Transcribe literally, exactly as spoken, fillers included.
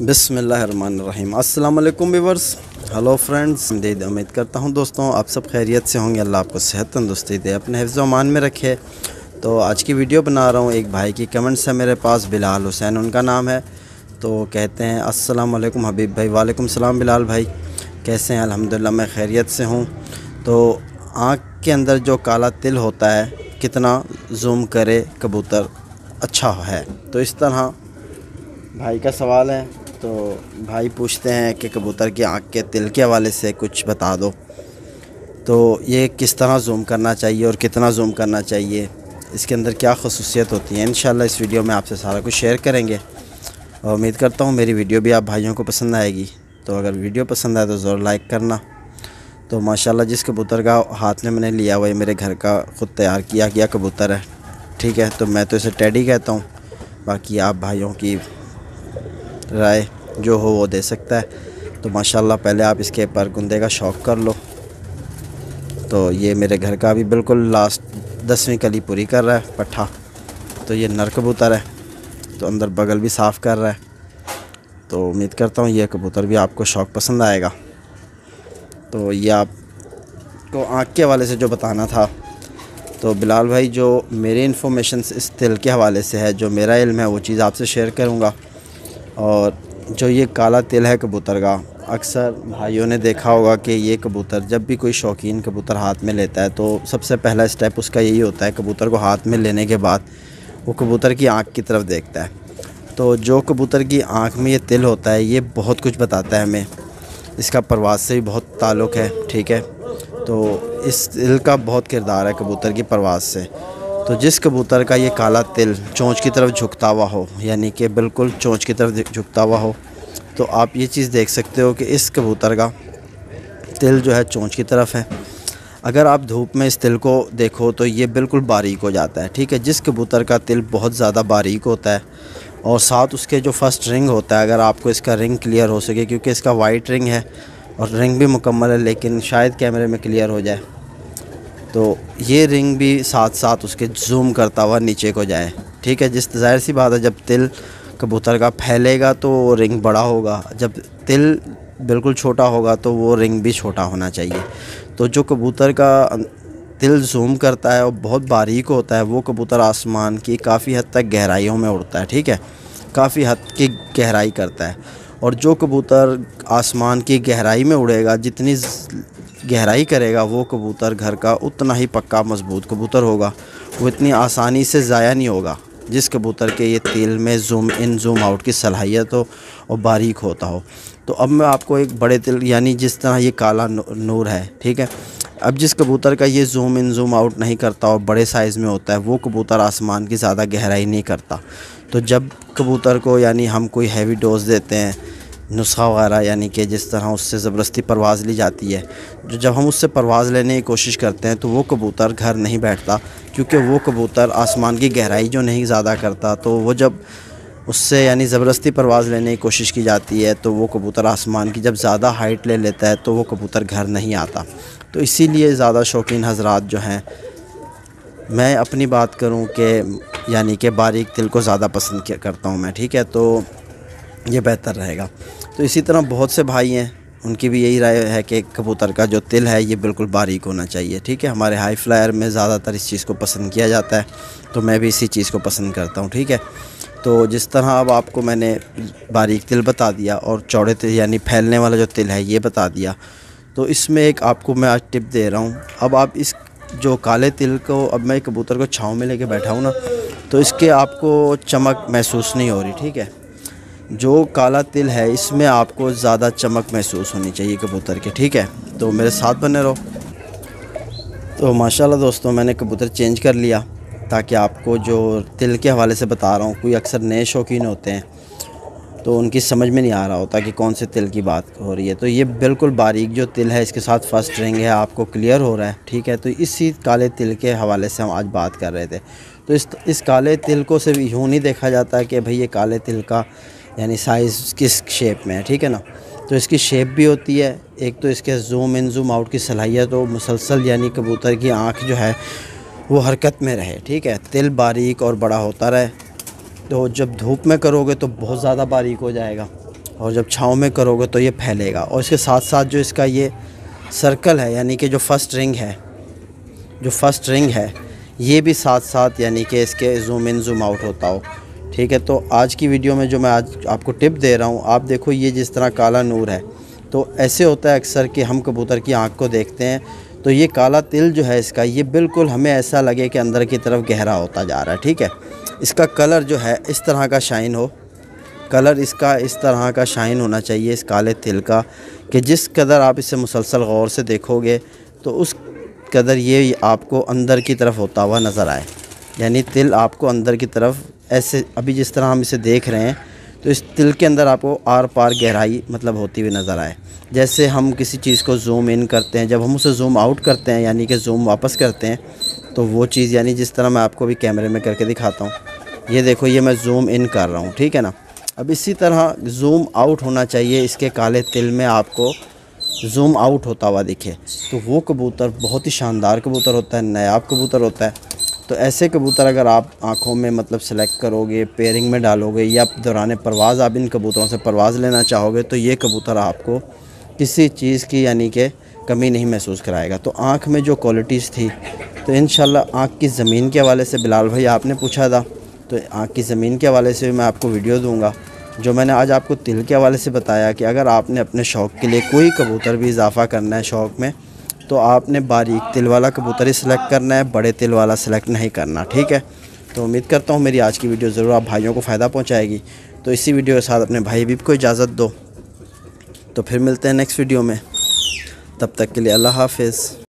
बिस्मिल्लाहिर्रहमानिर्रहीम। अस्सलाम वालेकुम व्यूअर्स, हेलो फ्रेंड्स। उम्मीद करता हूँ दोस्तों आप सब खैरियत से होंगे। अल्लाह आपको सेहत तंदुरुस्ती दे, अपने हिफ्ज़ व अमान में रखे। तो आज की वीडियो बना रहा हूँ। एक भाई की कमेंट्स है मेरे पास, बिलाल हुसैन उनका नाम है। तो कहते हैं अस्सलाम वालेकुम हबीब भाई। वालेकुम सलाम बिलाल भाई, कैसे हैं? अल्हम्दुलिल्लाह मैं खैरियत से हूँ। तो आँख के अंदर जो काला तिल होता है, कितना जूम करे कबूतर अच्छा है? तो इस तरह भाई का सवाल है। तो भाई पूछते हैं कि कबूतर की आँख के तिल के हवाले से कुछ बता दो। तो ये किस तरह जूम करना चाहिए और कितना जूम करना चाहिए, इसके अंदर क्या ख़ुसूसियत होती है, इंशाल्लाह इस वीडियो में आपसे सारा कुछ शेयर करेंगे। और उम्मीद करता हूँ मेरी वीडियो भी आप भाइयों को पसंद आएगी। तो अगर वीडियो पसंद आए तो ज़रूर लाइक करना। तो माशाल्लाह जिस कबूतर का हाथ में मैंने लिया हुआ है, मेरे घर का ख़ुद तैयार किया गया कबूतर है, ठीक है। तो मैं तो इसे टेडी कहता हूँ, बाकी आप भाइयों की राय जो हो वो दे सकता है। तो माशाल्लाह पहले आप इसके पर गुंदे का शौक़ कर लो। तो ये मेरे घर का भी बिल्कुल लास्ट दसवीं कली पूरी कर रहा है पट्ठा। तो ये नर कबूतर है, तो अंदर बगल भी साफ़ कर रहा है। तो उम्मीद करता हूँ ये कबूतर भी आपको शौक़ पसंद आएगा। तो ये आपको आँख के हवाले से जो बताना था। तो बिलाल भाई, जो मेरी इन्फॉर्मेशन इस तिल के हवाले से है, जो मेरा इल्म है वो चीज़ आपसे शेयर करूँगा। और जो ये काला तिल है कबूतर का, अक्सर भाइयों ने देखा होगा कि ये कबूतर जब भी कोई शौकीन कबूतर हाथ में लेता है तो सबसे पहला स्टेप उसका यही होता है, कबूतर को हाथ में लेने के बाद वो कबूतर की आँख की तरफ देखता है। तो जो कबूतर की आँख में ये तिल होता है, ये बहुत कुछ बताता है हमें। इसका परवाज से भी बहुत ताल्लुक़ है, ठीक है। तो इस तिल का बहुत किरदार है कबूतर की परवाज से। तो जिस कबूतर का ये काला तिल चोंच की तरफ झुकता हुआ हो, यानी कि बिल्कुल चोंच की तरफ झुकता हुआ हो, तो आप ये चीज़ देख सकते हो कि इस कबूतर का तिल जो है चोंच की तरफ है। अगर आप धूप में इस तिल को देखो तो ये बिल्कुल बारीक हो जाता है, ठीक है। जिस कबूतर का तिल बहुत ज़्यादा बारीक होता है और साथ उसके जो फर्स्ट रिंग होता है, अगर आपको इसका रिंग क्लियर हो सके, क्योंकि इसका वाइट रिंग है और रिंग भी मुकम्मल है, लेकिन शायद कैमरे में क्लियर हो जाए, तो ये रिंग भी साथ साथ उसके जूम करता हुआ नीचे को जाए, ठीक है। जिस ज़ाहिर सी बात है, जब तिल कबूतर का फैलेगा तो वो रिंग बड़ा होगा, जब तिल बिल्कुल छोटा होगा तो वो रिंग भी छोटा होना चाहिए। तो जो कबूतर का तिल जूम करता है और बहुत बारीक होता है, वो कबूतर आसमान की काफ़ी हद तक गहराइयों में उड़ता है, ठीक है, काफ़ी हद की गहराई करता है। और जो कबूतर आसमान की गहराई में उड़ेगा, जितनी गहराई करेगा वो कबूतर घर का उतना ही पक्का मजबूत कबूतर होगा। वो इतनी आसानी से ज़ाया नहीं होगा जिस कबूतर के ये तिल में जूम इन जूम आउट की सलाहियत हो और बारीक होता हो। तो अब मैं आपको एक बड़े तिल, यानी जिस तरह ये काला नूर है, ठीक है, अब जिस कबूतर का ये जूम इन जूम आउट नहीं करता और बड़े साइज़ में होता है, वो कबूतर आसमान की ज़्यादा गहराई नहीं करता। तो जब कबूतर को, यानी हम कोई हैवी डोज देते हैं, नुस्खा वगैरह, यानी कि जिस तरह उससे ज़बरदस्ती परवाज़ ली जाती है, जो जब हम उससे परवाज़ लेने की कोशिश करते हैं तो वो कबूतर घर नहीं बैठता, क्योंकि वो कबूतर आसमान की गहराई जो नहीं ज़्यादा करता। तो वो जब उससे यानी ज़बरदस्ती परवाज़ लेने की कोशिश की जाती है तो वो कबूतर आसमान की जब ज़्यादा हाइट ले लेता है तो वो कबूतर घर नहीं आता। तो इसीलिए ज़्यादा शौकीन हज़रात जो हैं, मैं अपनी बात करूं कि यानी कि बारीक तिल को ज़्यादा पसंद करता हूं मैं, ठीक है। तो ये बेहतर रहेगा। तो इसी तरह बहुत से भाई हैं, उनकी भी यही राय है कि कबूतर का जो तिल है ये बिल्कुल बारीक होना चाहिए, ठीक है। हमारे हाई फ्लायर में ज़्यादातर इस चीज़ को पसंद किया जाता है, तो मैं भी इसी चीज़ को पसंद करता हूँ, ठीक है। तो जिस तरह अब आपको मैंने बारीक तिल बता दिया और चौड़े तिल यानी फैलने वाला जो तिल है ये बता दिया, तो इसमें एक आपको मैं आज टिप दे रहा हूँ। अब आप इस जो काले तिल को, अब मैं कबूतर को छाँव में लेके बैठा हूँ ना, तो इसके आपको चमक महसूस नहीं हो रही, ठीक है। जो काला तिल है इसमें आपको ज़्यादा चमक महसूस होनी चाहिए कबूतर के, ठीक है। तो मेरे साथ बने रहो। तो माशाल्लाह दोस्तों, मैंने कबूतर चेंज कर लिया ताकि आपको जो तिल के हवाले से बता रहा हूँ, कोई अक्सर नए शौकीन होते हैं तो उनकी समझ में नहीं आ रहा होता कि कौन से तिल की बात हो रही है। तो ये बिल्कुल बारीक जो तिल है, इसके साथ फर्स्ट रिंग है, आपको क्लियर हो रहा है, ठीक है। तो इसी काले तिल के हवाले से हम आज बात कर रहे थे। तो इस इस काले तिल को सिर्फ यूँ नहीं देखा जाता कि भाई ये काले तिल का यानी साइज़ किस शेप में है, ठीक है ना। तो इसकी शेप भी होती है, एक तो इसके जूम इन जूम आउट की सलाहियत हो मुसलसल, यानी कबूतर की आँख जो है वो हरकत में रहे, ठीक है। तिल बारीक और बड़ा होता रहे। तो जब धूप में करोगे तो बहुत ज़्यादा बारीक हो जाएगा और जब छाँव में करोगे तो ये फैलेगा। और इसके साथ साथ जो इसका ये सर्कल है यानी कि जो फर्स्ट रिंग है जो फर्स्ट रिंग है ये भी साथ साथ यानी कि इसके जूम इन जूम आउट होता हो। ठीक है, तो आज की वीडियो में जो मैं आज आपको टिप दे रहा हूँ, आप देखो ये जिस तरह काला नूर है, तो ऐसे होता है अक्सर कि हम कबूतर की आँख को देखते हैं तो ये काला तिल जो है इसका, ये बिल्कुल हमें ऐसा लगे कि अंदर की तरफ गहरा होता जा रहा है। ठीक है, इसका कलर जो है इस तरह का शाइन हो, कलर इसका इस तरह का शाइन होना चाहिए इस काले तिल का, कि जिस कदर आप इसे मुसलसल गौर से देखोगे तो उस कदर ये आपको अंदर की तरफ होता हुआ नज़र आए। यानी तिल आपको अंदर की तरफ ऐसे, अभी जिस तरह हम इसे देख रहे हैं, तो इस तिल के अंदर आपको आर पार गहराई मतलब होती हुई नज़र आए। जैसे हम किसी चीज़ को जूम इन करते हैं, जब हम उसे जूम आउट करते हैं यानी कि जूम वापस करते हैं, तो वो चीज़ यानी जिस तरह मैं आपको भी कैमरे में करके दिखाता हूँ, ये देखो ये मैं जूम इन कर रहा हूँ। ठीक है ना, अब इसी तरह जूम आउट होना चाहिए इसके काले तिल में, आपको जूम आउट होता हुआ दिखे, तो वो कबूतर बहुत ही शानदार कबूतर होता है, नायाब कबूतर होता है। तो ऐसे कबूतर अगर आप आँखों में मतलब सेलेक्ट करोगे, पेयरिंग में डालोगे, या दौरान परवाज़ आप इन कबूतरों से परवाज़ लेना चाहोगे, तो ये कबूतर आपको किसी चीज़ की यानी कि कमी नहीं महसूस कराएगा। तो आँख में जो क्वालिटीज़ थी, तो इंशाल्लाह आँख की ज़मीन के हवाले से बिलाल भाई आपने पूछा था, तो आँख की ज़मीन के हवाले से मैं आपको वीडियो दूँगा। जो मैंने आज आपको तिल के हवाले से बताया कि अगर आपने अपने शौक़ के लिए कोई कबूतर भी इजाफ़ा करना है शौक़ में, तो आपने बारीक तिल वाला कबूतर ही सिलेक्ट करना है, बड़े तिल वाला सिलेक्ट नहीं करना। ठीक है, तो उम्मीद करता हूँ मेरी आज की वीडियो ज़रूर आप भाइयों को फ़ायदा पहुँचाएगी। तो इसी वीडियो के साथ अपने भाई हबीब को इजाज़त दो, तो फिर मिलते हैं नेक्स्ट वीडियो में, तब तक के लिए अल्लाह हाफ़िज़।